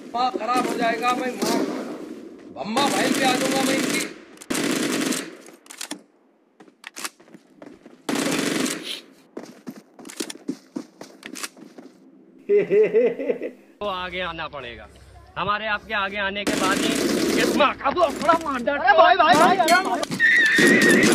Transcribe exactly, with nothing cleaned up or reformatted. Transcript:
माँ खराब हो जाएगा, मैं मार बम्मा भाई पे आ जाऊंगा मैं इनकी। तो आगे आना पड़ेगा, हमारे आपके आगे आने के बाद ही। भाई भाई भाई